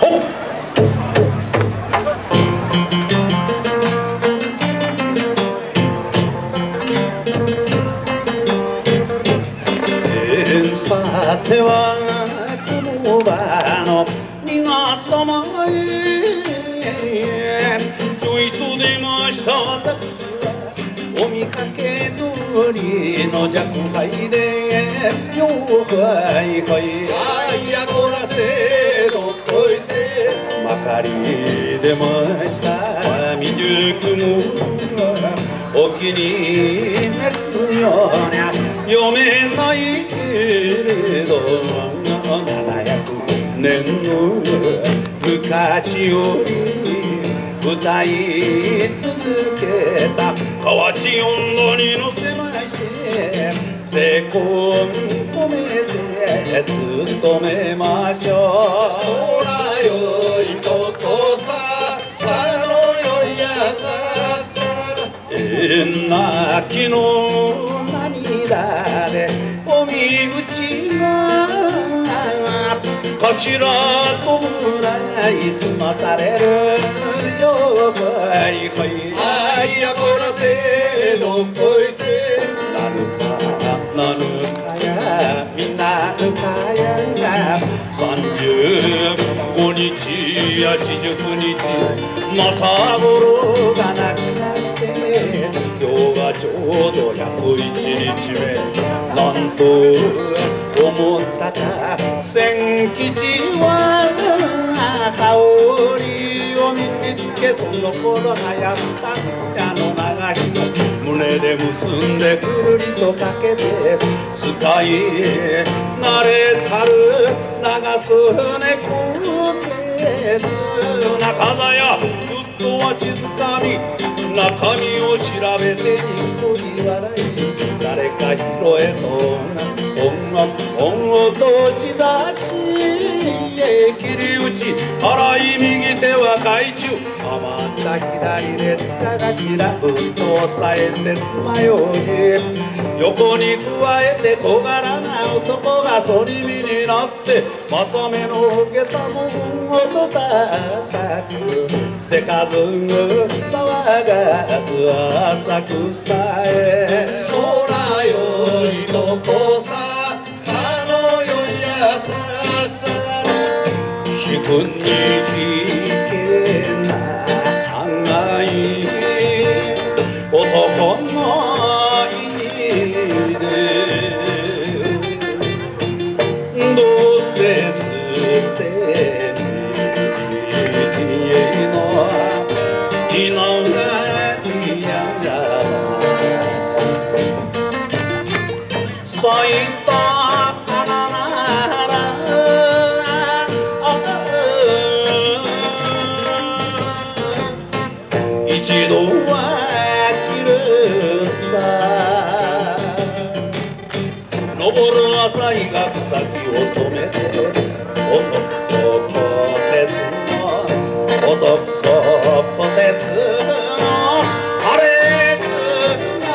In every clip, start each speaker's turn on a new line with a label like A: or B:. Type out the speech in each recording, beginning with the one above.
A: さてはこの場の皆様へちょいと出ました私はお見かけ通りの若輩でよはいはいあいやこらせどっこいせまかり出ました未熟もお気に召すようにゃ読めないけれど700年の昔より歌い続けた河内音頭に乗せまして精魂込めて務めましょうそらよいことささのよいやささ泣きの涙でお身内が頭と村い済まされるよはいはいあいやこらせどっこいせなぬかやみなぬかや35日や49日政五郎が亡くなって今日がちょうど101日目なんと思ったか千吉は羽織を身につけその頃がやった矢の長ひも胸で結んでくるりとかけて使い慣れたる長曽根高血中座やふっとは静かに中身を調べてにこり笑い誰か拾えと恩をとちざち切り打ち払い右手は懐中余った左で塚頭うんと押さえて爪楊枝横に加えて小柄な男が反り身になって正目の下駄も運をと高くせかず騒がず浅草へ空よいどこささのよやささ引くに引けない男のいでどうせ捨てにのいのがいやが咲いた花なら一度は散るさ昇る朝日が草木を染めて男こてつの男こてつの晴れ姿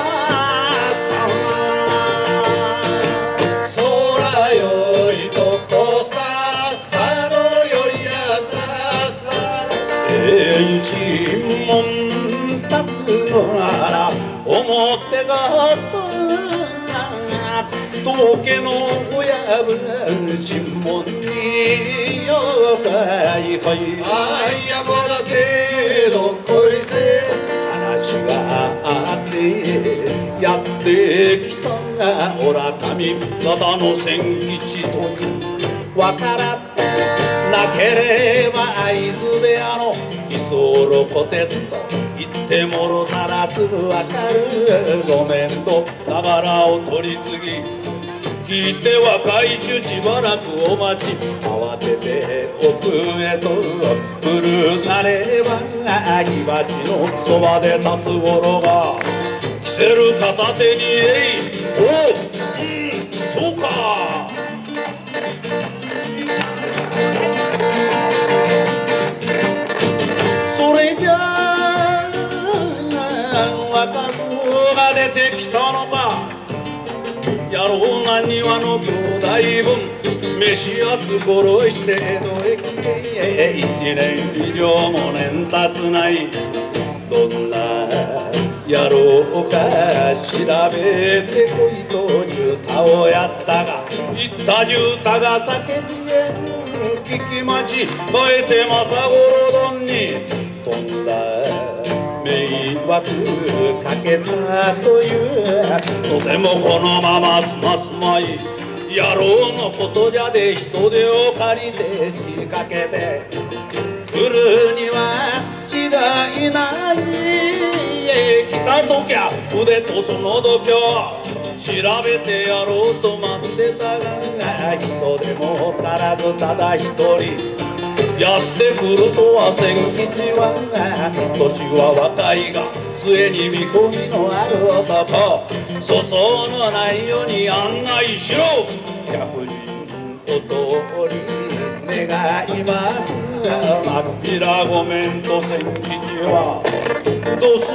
A: 空よいとこささのよいやささ天神門立つのなら表が道家の親分神門によはいはいあいやこらせどっこいせ話があってやってきたがおら神方の千吉とわからなければ会津部屋の居候小鉄と言ってもろたらすぐわかるご面倒ながらを取り次ぎ聞いては懐中しばらくお待ち慌てて奥へと来るなれば火鉢のそばで立つ頃が着せる片手にそうかそれじゃあ若造が出てきたのか野郎な庭の兄弟分飯安殺して江戸へ来て 1年以上も年経つない。どんな野郎か調べてこいとジュタをやったが、言ったジュタが酒に聞き待ち変えて政五郎どんにとんだ迷惑かけたという。とてもこのまますますまい野郎のことじゃで人手を借りて仕掛けて来るには違いない。来たときゃ腕とその度胸調べてやろうと待ってたが、人でも足らずただ一人やってくるとは千吉は年は若いが末に見込みのある男。粗相のないように案内しろ。百人お通り願います。まっぴらごめんと千吉はどす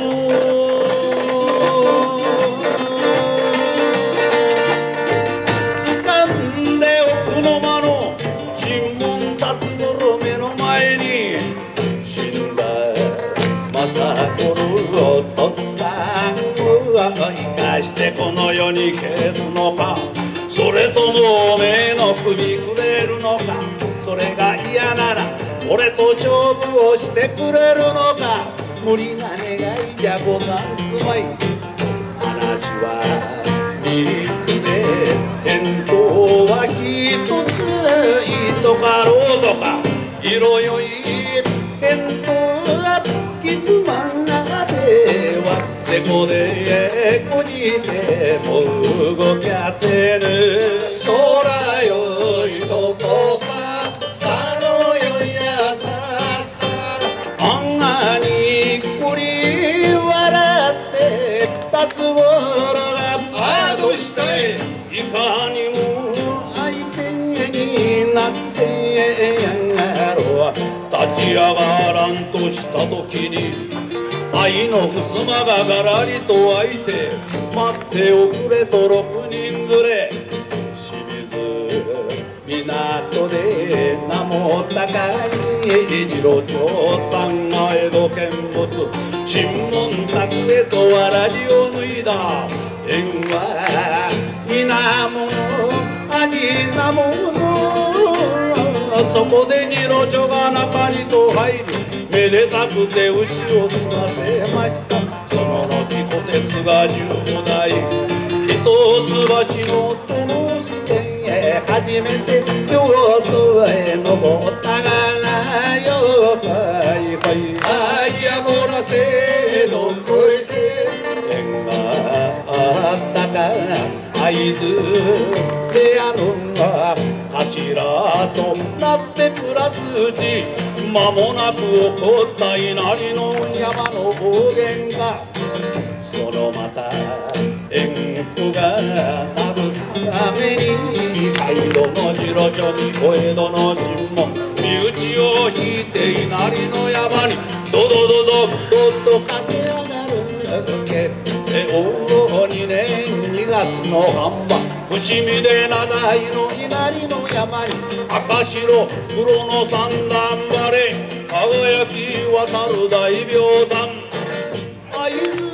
A: 掴んで奥の間の新聞立つ頃目の前に死んだ政子を取った生かしてこの世に消すのか、それともおめえの首くれるのか。それが嫌なら俺と勝負をしてくれるのか。無理な願いじゃござんすまい。話は三つで返答は一つ。いいとかろうとか色よい返答は聞くまんがではでこでこじても動かせぬ。空よいとこささのよいやささあんなにくり笑って立つものがあどしたい。いかにも相手になってやろう。立ち上がらんとした時に愛の襖ががらりと開いて待っておくれと6人連れ。清水港で名も高い次郎長さんが江戸見物新聞宅へとわらじを脱いだ。縁は皆物味なもの。そこで次郎長が中にと入りめでたくて打ちを済ませました。その後虎鉄が10代一橋の殿支店へ初めて京都へ登ったがなよ。はいはいあいやこらせどこへせ縁があったか会津であるんが頭となって暮らすうち間もなく起こった稲荷の山の暴言がそのまた縁故がなるために街道の次郎長にお江戸の新聞身内を引いて稲荷の山にドドドドドと駆け上がるんだけお2年2月の半ば伏見で名題の稲荷の山に赤白黒の三段バレ輝き渡る大名山あゆ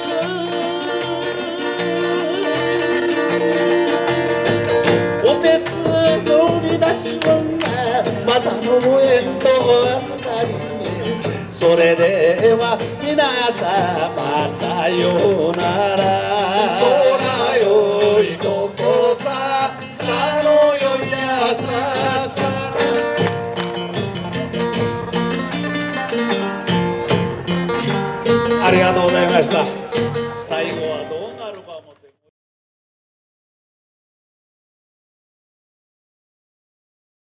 A: お手つ乗り出し女またの縁と預かりそれでは皆様さようなら。空よいとこささのよいやささありがとうございました。最後はどうなるかも